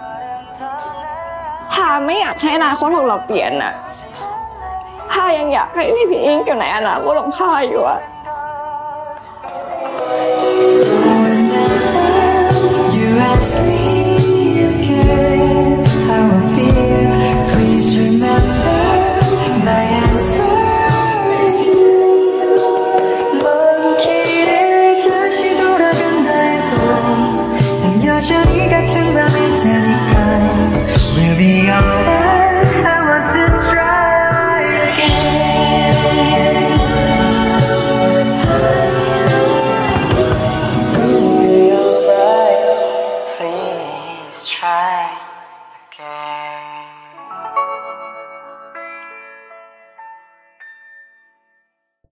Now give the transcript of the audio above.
พาไม่อยากให้อนาคตของเราเปลี่ยนอะพายังอยากให้พี่อิงอยู่ในอนาคตของพาอยู่อะ